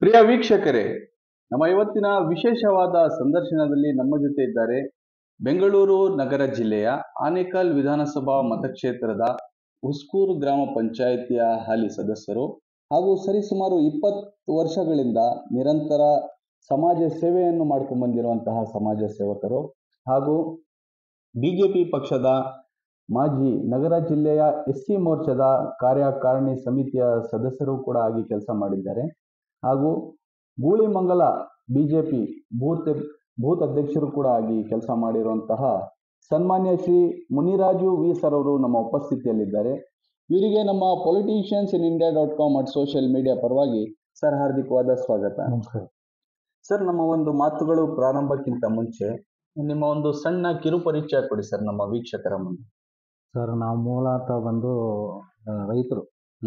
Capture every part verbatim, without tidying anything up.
ಪ್ರಿಯ ವೀಕ್ಷಕರೇ, ನಮ್ಮ ಇವತ್ತಿನ ವಿಶೇಷವಾದ ಸಂದರ್ಶನದಲ್ಲಿ ನಮ್ಮ ಜೊತೆ ಇದ್ದಾರೆ ಬೆಂಗಳೂರು ನಗರ ಜಿಲ್ಲೆಯ ಆನೇಕಲ್ ವಿಧಾನಸಭಾ ಮತಕ್ಷೇತ್ರದ ಹುಸ್ಕೂರು ಗ್ರಾಮ ಪಂಚಾಯಿತಿಯ ಹಾಲಿ ಸದಸ್ಯರು ಹಾಗೂ ಸರಿಸುಮಾರು ಇಪ್ಪತ್ತು ವರ್ಷಗಳಿಂದ ನಿರಂತರ ಸಮಾಜ ಸೇವೆಯನ್ನು ಮಾಡ್ಕೊಂಡು ಬಂದಿರುವಂತಹ ಸಮಾಜ ಸೇವಕರು ಹಾಗೂ ಬಿಜೆಪಿ ಪಕ್ಷದ ಮಾಜಿ ನಗರ ಜಿಲ್ಲೆಯ ಎಸ್ ಸಿ ಮೋರ್ಚಾದ ಕಾರ್ಯಕಾರಿಣಿ ಸಮಿತಿಯ ಸದಸ್ಯರು ಕೂಡ ಆಗಿ ಕೆಲಸ ಮಾಡಿದ್ದಾರೆ ಹಾಗೂ ಗೂಳಿಮಂಗಲ ಬಿಜೆಪಿ ಬೂತ್ ಬೂತ್ ಅಧ್ಯಕ್ಷರು ಕೂಡ ಆಗಿ ಕೆಲಸ ಮಾಡಿರುವಂತಹ ಸನ್ಮಾನ್ಯ ಶ್ರೀ ಮುನಿರಾಜು ವಿ ಸರ್ ಅವರು ನಮ್ಮ ಉಪಸ್ಥಿತಿಯಲ್ಲಿದ್ದಾರೆ. ಇವರಿಗೆ ನಮ್ಮ politicians in India dot com at social media ಪರವಾಗಿ ಸರ್ ಹಾರ್ದಿಕವಾದ ಸ್ವಾಗತ. ಸರ್, ನಮ್ಮ ಒಂದು ಮಾತುಗಳು ಪ್ರಾರಂಭಕ್ಕಿಂತ ಮುಂಚೆ ನಿಮ್ಮ ಒಂದು ಸಣ್ಣ ಕಿರು ಪರಿಚಯ ಕೊಡಿ ಸರ್ ನಮ್ಮ ವೀಕ್ಷಕರ ಮುಂದೆ. ಸರ್, ನಾವು ಮೂಲತಃ ಬಂದು ರೈತರು.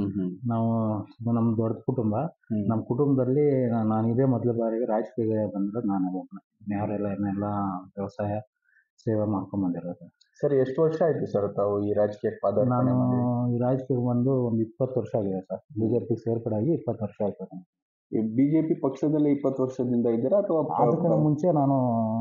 ನಾವು ನಮ್ಮ ದೊಡ್ಡ ಕುಟುಂಬ. ನಮ್ಮ ಕುಟುಂಬದಲ್ಲಿ ನಾನು ಇದೇ ಮೊದಲ ಬಾರಿಗೆ ರಾಜಕೀಯ ಬಂದ್ರೆ ನಾನು ಒಬ್ಬನೇ. ಯಾರೆಲ್ಲ ಏನೆಲ್ಲ ವ್ಯವಸಾಯ ಸೇವೆ ಮಾಡ್ಕೊಂಡ್ ಬಂದಿರೋದು. ಸರ್, ಎಷ್ಟು ವರ್ಷ ಆಯ್ತು ಸರ್ ತಾವು ಈ ರಾಜಕೀಯಕ್ಕೆ ಪಾದಾರ್ಪಣೆ ನಾನು ಮಾಡಿ? ಈ ರಾಜಕೀಯ ಬಂದು ಒಂದು ಇಪ್ಪತ್ತು ವರ್ಷ ಆಗಿದೆ ಸರ್. ಬಿಜೆಪಿ ಸೇರ್ಪಡೆ ಆಗಿ ಇಪ್ಪತ್ತು ವರ್ಷ ಆಯ್ತು. ಈ ಬಿಜೆಪಿ ಪಕ್ಷದಲ್ಲಿ ಇಪ್ಪತ್ತು ವರ್ಷದಿಂದ ಇದ್ದೀರಾ ಅಥವಾ ಅದಕ್ಕಿಂತ ಮುಂಚೆ ನಾನು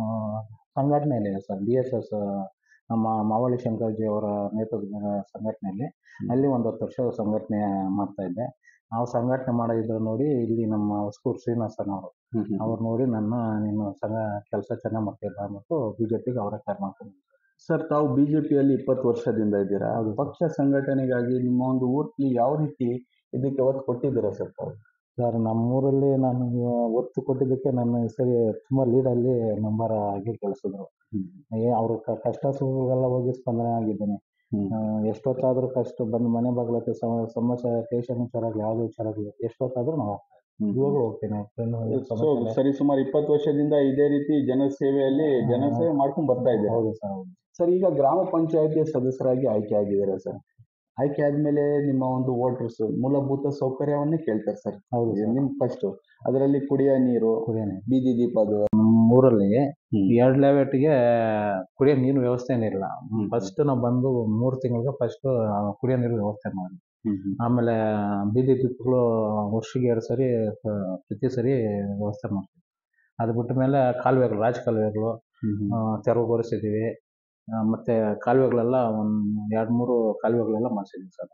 ಸಂಘಟನೆಯಲ್ಲಿ ಸರ್, ಡಿ ಎಸ್ ಎಸ್ ನಮ್ಮ ಮಾವಳಿ ಶಂಕರ್ಜಿ ಅವರ ನೇತೃತ್ವದ ಸಂಘಟನೆಯಲ್ಲಿ ಅಲ್ಲಿ ಒಂದು ಹತ್ತು ವರ್ಷ ಸಂಘಟನೆ ಮಾಡ್ತಾ ಇದ್ದೆ. ನಾವು ಸಂಘಟನೆ ಮಾಡೋದಿದ್ರು ನೋಡಿ ಇಲ್ಲಿ ನಮ್ಮ ಹುಸ್ಕೂರು ಶ್ರೀನಿವಾಸನ್ ಅವರು ಅವ್ರು ನೋಡಿ ನನ್ನ ನೀನು ಸಂಘ ಕೆಲಸ ಚೆನ್ನಾಗಿ ಮಾಡ್ತಿದ್ದ ಅಂದ್ಬಿಟ್ಟು ಬಿಜೆಪಿಗೆ ಅವರೇ ಕಾರ್ ಮಾಡ್ಕೊಂಡು. ಸರ್, ತಾವು ಬಿಜೆಪಿಯಲ್ಲಿ ಇಪ್ಪತ್ತು ವರ್ಷದಿಂದ ಇದ್ದೀರಾ. ಪಕ್ಷ ಸಂಘಟನೆಗಾಗಿ ನಿಮ್ಮ ಒಂದು ಊರಲ್ಲಿ ಯಾವ ರೀತಿ ಇದಕ್ಕೆ ಒತ್ತು ಕೊಟ್ಟಿದ್ದೀರಾ ಸರ್ ತಾವು? ಸರ್, ನಮ್ಮೂರಲ್ಲಿ ನಾನು ಒತ್ತು ಕೊಟ್ಟಿದ್ದಕ್ಕೆ ನನ್ನ ಸರಿ ತುಂಬ ಲೀಡಲ್ಲಿ ನಂಬರ್ ಆಗಿ ಕಳಿಸಿದ್ರು. ಅವ್ರ ಕಷ್ಟ ಸುಖಗಳೆಲ್ಲ ಹೋಗಿ ಸ್ಪಂದನೆ ಆಗಿದ್ದೇನೆ. ಎಷ್ಟೊತ್ತಾದ್ರೂ ಕಷ್ಟ ಬಂದು ಮನೆ ಬಾಗ್ಲತ್ತೆ ಸಮಸ್ಯೆ ಸ್ಟೇಷನ್ ವಿಚಾರ ಆಗಲಿ ಯಾವುದೇ ವಿಚಾರ ಆಗಲಿ ಎಷ್ಟೊತ್ತಾದ್ರೂ ನಾವು ಇವಾಗ ಹೋಗ್ತೇನೆ. ಸರಿ, ಸುಮಾರು ಇಪ್ಪತ್ತು ವರ್ಷದಿಂದ ಇದೇ ರೀತಿ ಜನಸೇವೆಯಲ್ಲಿ ಜನಸೇವೆ ಮಾಡ್ಕೊಂಡು ಬರ್ತಾ ಇದ್ದಾರೆ. ಹೌದು ಸರ್. ಹೌದು ಸರ್, ಈಗ ಗ್ರಾಮ ಪಂಚಾಯತಿ ಸದಸ್ಯರಾಗಿ ಆಯ್ಕೆ ಆಗಿದ್ದೀರಾ ಸರ್. ಆಯ್ಕೆ ಆದ್ಮೇಲೆ ನಿಮ್ಮ ಒಂದು ವೋಟರ್ಸ್ ಮೂಲಭೂತ ಸೌಕರ್ಯವನ್ನೇ ಕೇಳ್ತಾರೆ ಸರ್. ಹೌದು. ನಿಮ್ ಫಸ್ಟ್ ಅದರಲ್ಲಿ ಕುಡಿಯೋ ನೀರು, ಕುಡಿಯೋ ನೀರು, ಬೀದಿ ದೀಪ. ಅದು ನಮ್ಮ ಊರಲ್ಲಿ ಎರಡು ಲೆವೆಟ್ಗೆ ಕುಡಿಯೋ ನೀರು ವ್ಯವಸ್ಥೆನೇ ಇಲ್ಲ. ಫಸ್ಟ್ ನಾವು ಬಂದು ಮೂರು ತಿಂಗಳಿಗೆ ಫಸ್ಟ್ ಕುಡಿಯೋ ನೀರು ವ್ಯವಸ್ಥೆ ಮಾಡಿ, ಆಮೇಲೆ ಬೀದಿ ದೀಪಗಳು ವರ್ಷಕ್ಕೆ ಎರಡು ಸರಿ ಪ್ರತಿ ಸರಿ ವ್ಯವಸ್ಥೆ ಮಾಡ್ತೀವಿ. ಅದು ಬಿಟ್ಟ ಮೇಲೆ ಕಾಲುವೆಗಳು, ರಾಜ ಕಾಲುವೆಗಳು ತೆರವುಗೊಳಿಸಿದ್ದೀವಿ. ಮತ್ತೆ ಕಾಲುವೆಗಳೆಲ್ಲ ಒಂದು ಎರಡು ಮೂರು ಕಾಲುವೆಗಳೆಲ್ಲ ಮಾಡಿಸಿದ್ವಿ ಸರ್.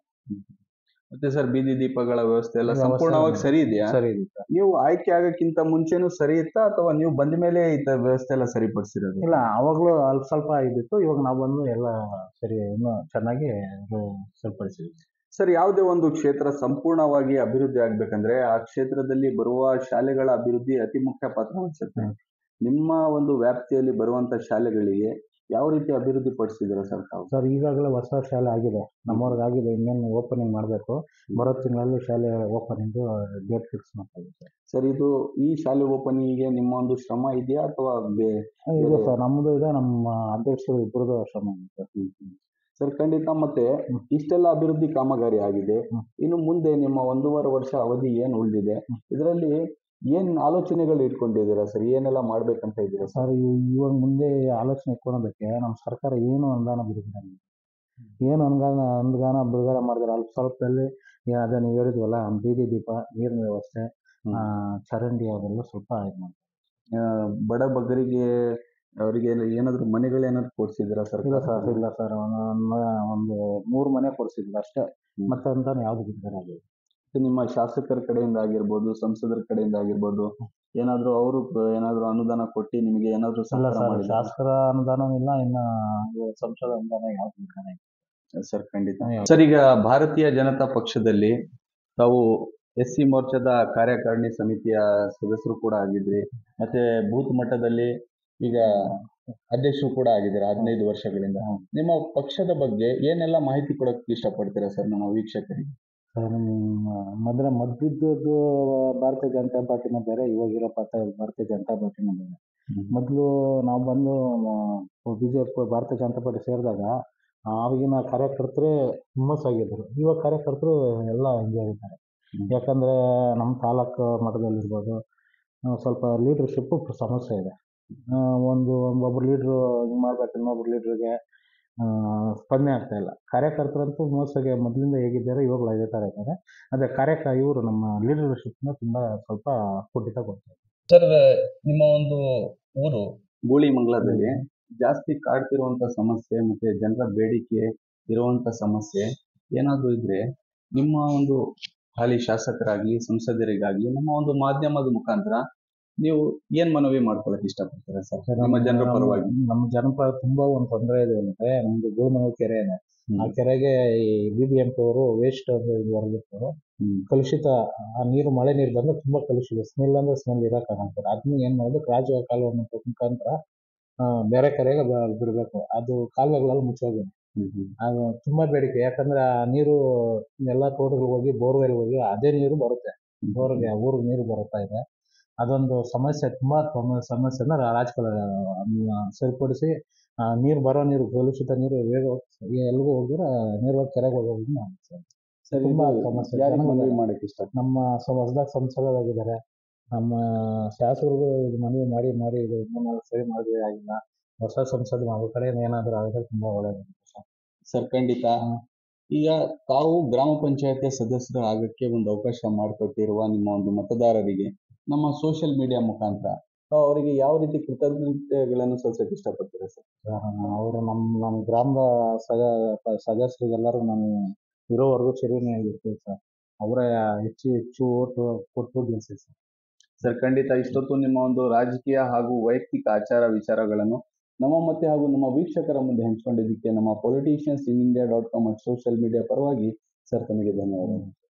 ಮತ್ತೆ ಸರ್, ಬೀದಿ ದೀಪಗಳ ವ್ಯವಸ್ಥೆ ಎಲ್ಲ ಸಂಪೂರ್ಣವಾಗಿ ಸರಿ ಇದೆಯಾ? ಸರಿ ಇದೆ ಸರ್. ನೀವು ಆಯ್ಕೆ ಆಗಕ್ಕಿಂತ ಮುಂಚೆನೂ ಸರಿ ಇತ್ತಾ ಅಥವಾ ನೀವು ಬಂದ ಮೇಲೆ ಈ ವ್ಯವಸ್ಥೆ ಎಲ್ಲ ಸರಿಪಡಿಸಿರೋದು? ಇಲ್ಲ, ಅವಾಗಲೂ ಅಲ್ಪ ಸ್ವಲ್ಪ ಇದ್ದಿತ್ತು. ಇವಾಗ ನಾವು ಬಂದು ಎಲ್ಲ ಸರಿ ಇನ್ನೂ ಚೆನ್ನಾಗಿ ಸರಿಪಡಿಸಿದ್ವಿ. ಸರ್, ಯಾವುದೇ ಒಂದು ಕ್ಷೇತ್ರ ಸಂಪೂರ್ಣವಾಗಿ ಅಭಿವೃದ್ಧಿ ಆಗ್ಬೇಕಂದ್ರೆ ಆ ಕ್ಷೇತ್ರದಲ್ಲಿ ಬರುವ ಶಾಲೆಗಳ ಅಭಿವೃದ್ಧಿ ಅತಿ ಮುಖ್ಯ ಪಾತ್ರ ವಹಿಸುತ್ತೆ. ನಿಮ್ಮ ಒಂದು ವ್ಯಾಪ್ತಿಯಲ್ಲಿ ಬರುವಂತ ಶಾಲೆಗಳಿಗೆ ಯಾವ ರೀತಿ ಅಭಿವೃದ್ಧಿ ಪಡಿಸಿದ್ದೀರಾ ಸರ್ ತಾವು? ಸರ್, ಈಗಾಗಲೇ ಹೊಸ ಶಾಲೆ ಆಗಿದೆ, ನಮ್ಮವ್ರಿಗೆ ಆಗಿದೆ. ಇನ್ನೇನು ಓಪನಿಂಗ್ ಮಾಡಬೇಕು. ಬರೋ ತಿಂಗಳಲ್ಲಿ ಶಾಲೆ ಓಪನಿಂಗ್ ಡೇಟ್ ಫಿಕ್ಸ್ ಮಾಡ್ತಾ ಇದ್ದೀವಿ ಸರ್. ಸರ್, ಇದು ಈ ಶಾಲೆ ಓಪನಿಂಗಿಗೆ ನಿಮ್ಮ ಒಂದು ಶ್ರಮ ಇದೆಯಾ ಅಥವಾ? ಇದೆ ಸರ್, ನಮ್ಮದು ಇದೆ, ನಮ್ಮ ಅಧ್ಯಕ್ಷರು ಇಬ್ಬರದು ಶ್ರಮ ಇದೆ ಸರ್. ಖಂಡಿತ. ಮತ್ತೆ ಇಷ್ಟೆಲ್ಲ ಅಭಿವೃದ್ಧಿ ಕಾಮಗಾರಿ ಆಗಿದೆ, ಇನ್ನು ಮುಂದೆ ನಿಮ್ಮ ಒಂದೂವರೆ ವರ್ಷ ಅವಧಿ ಏನು ಉಳಿದಿದೆ, ಇದರಲ್ಲಿ ಏನ್ ಆಲೋಚನೆಗಳು ಇಟ್ಕೊಂಡಿದ್ದೀರಾ ಸರ್? ಏನೆಲ್ಲ ಮಾಡ್ಬೇಕಂತ ಇದ್ದೀರಾ ಸರ್? ಇವಾಗ ಮುಂದೆ ಆಲೋಚನೆ ಇಟ್ಕೊಳ್ಳೋದಕ್ಕೆ ನಮ್ಮ ಸರ್ಕಾರ ಏನು ಅನುದಾನ ಬಿಡುಗಡೆ ಏನು ಅನುದಾನ ಅನುದಾನ ಬಿಡುಗಡೆ ಮಾಡಿದ್ರೆ ಅಲ್ಪ ಸ್ವಲ್ಪದಲ್ಲಿ ಅದೇ ನೀವು ಹೇಳಿದ್ವಲ್ಲ, ಬೀದಿ ದೀಪ, ನೀರಿನ ವ್ಯವಸ್ಥೆ, ಚರಂಡಿ ಅದೆಲ್ಲ ಸ್ವಲ್ಪ ಇದು ಮಾಡ್ತಾರೆ. ಬಡ ಬಗ್ಗರಿಗೆ ಅವರಿಗೆ ಏನಾದ್ರು ಮನೆಗಳು ಏನಾದ್ರು ಕೊಡ್ಸಿದ್ದೀರಾ ಸರ್? ಇಲ್ಲ ಸರ್, ಇಲ್ಲ ಸರ್, ಒಂದು ಮೂರು ಮನೆ ಕೊಡ್ಸಿದ್ರು ಅಷ್ಟೇ. ಮತ್ತೆ ಅನುದಾನ ಯಾವ್ದು ಬಿಡುಗಡೆ ಆಗಿದೆ? ನಿಮ್ಮ ಶಾಸಕರ ಕಡೆಯಿಂದ ಆಗಿರ್ಬೋದು, ಸಂಸದರ ಕಡೆಯಿಂದ ಆಗಿರ್ಬೋದು, ಏನಾದ್ರು ಅವರು ಏನಾದ್ರು ಅನುದಾನ ಕೊಟ್ಟು ನಿಮಗೆ ಏನಾದ್ರು? ಶಾಸಕರ ಅನುದಾನ ಇಲ್ಲ, ಇನ್ನು ಸಂಸದ ಅನುದಾನ ಯಾವ್ದು ಬಿಡುಗಡೆ ಸರ್? ಖಂಡಿತ ಸರ್. ಈಗ ಭಾರತೀಯ ಜನತಾ ಪಕ್ಷದಲ್ಲಿ ತಾವು ಎಸ್ ಸಿ ಮೋರ್ಚಾದ ಕಾರ್ಯಕಾರಿಣಿ ಸಮಿತಿಯ ಸದಸ್ಯರು ಕೂಡ ಆಗಿದ್ರಿ, ಮತ್ತೆ ಬೂತ್ ಮಟ್ಟದಲ್ಲಿ ಈಗ ಅಧ್ಯಕ್ಷರು ಕೂಡ ಆಗಿದ್ದೀರಾ ಹದಿನೈದು ವರ್ಷಗಳಿಂದ. ನಿಮ್ಮ ಪಕ್ಷದ ಬಗ್ಗೆ ಏನೆಲ್ಲ ಮಾಹಿತಿ ಕೊಡಕ್ಕೆ ಇಷ್ಟಪಡ್ತೀರಾ ಸರ್ ನಮ್ಮ ವೀಕ್ಷಕರಿಗೆ? ಸರ್, ಮೊದಲ ಮೊದಲಿದ್ದದ್ದು ಭಾರತೀಯ ಜನತಾ ಪಾರ್ಟಿನ ಬೇರೆ, ಇವಾಗಿರೋ ಪಕ್ಷ ಭಾರತೀಯ ಜನತಾ ಪಾರ್ಟಿನ ಬೇರೆ. ಮೊದಲು ನಾವು ಬಂದು ಬಿಜೆಪಿ ಭಾರತೀಯ ಜನತಾ ಪಾರ್ಟಿ ಸೇರಿದಾಗ ಆವಾಗಿನ ಕಾರ್ಯಕರ್ತರೇ ಹುಮ್ಮಸ್ಸಾಗಿದ್ದರು. ಇವಾಗ ಕಾರ್ಯಕರ್ತರು ಎಲ್ಲ ಹಿಂಗೆ ಇದ್ದಾರೆ. ಯಾಕಂದರೆ ನಮ್ಮ ತಾಲೂಕು ಮಟ್ಟದಲ್ಲಿರ್ಬೋದು ಸ್ವಲ್ಪ ಲೀಡರ್ಶಿಪ್ಪು ಸಮಸ್ಯೆ ಇದೆ. ಒಂದು ಒಬ್ಬರು ಲೀಡ್ರು ಹಿಂಗೆ ಮಾಡ್ಬೇಕು, ಇನ್ನೊಬ್ರು ಲೀಡ್ರಿಗೆ ಆ, ಸ್ಪಂದನೆ ಆಗ್ತಾ ಇಲ್ಲ. ಕಾರ್ಯಕರ್ತರಂತೂ ಮೋಸಗೆ ಮೊದಲಿಂದ ಹೇಗಿದ್ದಾರೆ ಇವಾಗಲೂ ಅದೇ ಥರ ಇದ್ದಾರೆ. ಅದೇ ಕಾರ್ಯಕ ಇವರು ನಮ್ಮ ಲೀಡರ್ಶಿಪ್ನ ತುಂಬ ಸ್ವಲ್ಪ ಕುಂಠಿತ ಕೊಡ್ತಾರೆ. ಸರ್, ನಿಮ್ಮ ಒಂದು ಊರು ಗೂಳಿಮಂಗಲದಲ್ಲಿ ಜಾಸ್ತಿ ಕಾಡ್ತಿರುವಂತ ಸಮಸ್ಯೆ ಮತ್ತೆ ಜನರ ಬೇಡಿಕೆ ಇರುವಂತ ಸಮಸ್ಯೆ ಏನಾದ್ರೂ ಇದ್ರೆ ನಿಮ್ಮ ಒಂದು ಹಾಲಿ ಶಾಸಕರಾಗಿ ಸಂಸದರಿಗಾಗಿ ನಮ್ಮ ಒಂದು ಮಾಧ್ಯಮದ ಮುಖಾಂತರ ನೀವು ಏನ್ ಮನವಿ ಮಾಡ್ಕೊಳಕ್ ಇಷ್ಟಪಡ್ತೀರಾ ಸರ್ ನಮ್ಮ ಜನರ ಪರವಾಗಿ? ನಮ್ಮ ಜನಪರ ತುಂಬಾ ಒಂದು ತೊಂದರೆ ಇದೆ ಅಂದ್ರೆ ನಮ್ದು ಗೂಳ್ಮಂಗಲ ಕೆರೆ ಇದೆ. ಆ ಕೆರೆಗೆ ಈ ಬಿ ಬಿ ಎಂ ಪಿ ಅವರು ವೇಸ್ಟ್ ಹೊರಬಿಟ್ಟು ಕಲುಷಿತ ಆ ನೀರು, ಮಳೆ ನೀರು ಬಂದ್ರೆ ತುಂಬಾ ಕಲುಷಿತ, ಸ್ಮೆಲ್ ಅಂದ್ರೆ ಸ್ಮೆಲ್ ಇರಕ್ಕಾಗಲ್ಲ. ಅದನ್ನ ಏನ್ ಮಾಡೋದು, ರಾಜ ಕಾಲುವೆ ಮುಖಾಂತರ ಆ, ಬೇರೆ ಕೆರೆಗೆ ಬ- ಬಿಡ್ಬೇಕು. ಅದು ಕಾಲುವೆಗಳೆಲ್ಲ ಮುಚ್ಚೋಗಿದೆ. ಅದು ತುಂಬಾ ಬೇಡಿಕೆ, ಯಾಕಂದ್ರೆ ಆ ನೀರು ಎಲ್ಲಾ ತೋಟಗಳಿಗೆ ಹೋಗಿ ಬೋರ್ವೆಲ್ ಹೋಗಿ ಅದೇ ನೀರು ಬರುತ್ತೆ, ಬೋರ್ಗೆ ಊರಿಗೆ ನೀರು ಬರುತ್ತಾ ಇದೆ. ಅದೊಂದು ಸಮಸ್ಯೆ, ತುಂಬಾ ಸಮ- ಸಮಸ್ಯೆನ ರಾಜಕಾರಣ ಸರಿಪಡಿಸಿ ಆ, ನೀರು ಬರೋ ನೀರು, ಕಲುಷಿತ ನೀರು ವೇಗ ಎಲ್ಲಿಗೂ ಹೋಗಿದ್ರೆ ನೇರವಾಗಿ ಕೆರೆಗೆ ಹೋಗೋದು ಸರ್, ತುಂಬಾ ಇದು ಸಮಸ್ಯೆ. ಯಾರಿಗೆ ಜನಗಳು ಮನವಿ ಮಾಡಕ್ ಇಷ್ಟ? ನಮ್ಮ ಸ- ಹೊಸದಾಗಿ ಸಂಸದರಾಗಿದ್ದಾರೆ, ನಮ್ಮ ಶಾಸಕರಿಗೂ ಇದು ಮನವಿ ಮಾಡಿ ಮಾಡಿ ಇದು ಇನ್ನೂ ಸರಿ ಮಾಡಿದ್ರೆ ಆಗಿಲ್ಲ. ಹೊಸ ಸಂಸದ ಅವ್ರ ಕಡೆ ಏನಾದರೂ ಆಗಿದ್ರೆ ತುಂಬಾ ಒಳ್ಳೆಯದು ಸರ್. ಸರ್, ಖಂಡಿತ. ಈಗ ತಾವು ಗ್ರಾಮ ಪಂಚಾಯತಿ ಸದಸ್ಯರು ಆಗಕ್ಕೆ ಒಂದು ಅವಕಾಶ ಮಾಡಿಕೊಟ್ಟಿರುವ ನಿಮ್ಮ ಒಂದು ಮತದಾರರಿಗೆ ನಮ್ಮ ಸೋಷಿಯಲ್ ಮೀಡಿಯಾ ಮುಖಾಂತರ ತಾವು ಅವರಿಗೆ ಯಾವ ರೀತಿ ಕೃತಜ್ಞತೆಗಳನ್ನು ಸಲ್ಲಿಸಕ್ಕೆ ಇಷ್ಟಪಡ್ತೀರಾ ಸರ್? ಅವರು ನಮ್ಮ ನಮ್ಮ ಗ್ರಾಮದ ಸದ ಸದಸ್ಯರಿಗೆಲ್ಲರೂ ನಾನು ಇರೋವರೆಗೂ ಚಿರಋಣಿಯಾಗಿರ್ತೀವಿ ಸರ್. ಅವರೇ ಹೆಚ್ಚು ಹೆಚ್ಚು ಓಟು ಕೊಟ್ಟು ಗೆಲ್ಸಿ ಸರ್. ಸರ್, ಖಂಡಿತ. ಇಷ್ಟೊತ್ತು ನಿಮ್ಮ ಒಂದು ರಾಜಕೀಯ ಹಾಗೂ ವೈಯಕ್ತಿಕ ಆಚಾರ ವಿಚಾರಗಳನ್ನು ನಮ್ಮ ಮತ್ತೆ ಹಾಗೂ ನಮ್ಮ ವೀಕ್ಷಕರ ಮುಂದೆ ಹಂಚಿಕೊಂಡಿದ್ದಕ್ಕೆ ನಮ್ಮ politicians in India dot com social media ಪರವಾಗಿ ಸರ್ ತಮಗೆ ಧನ್ಯವಾದಗಳು.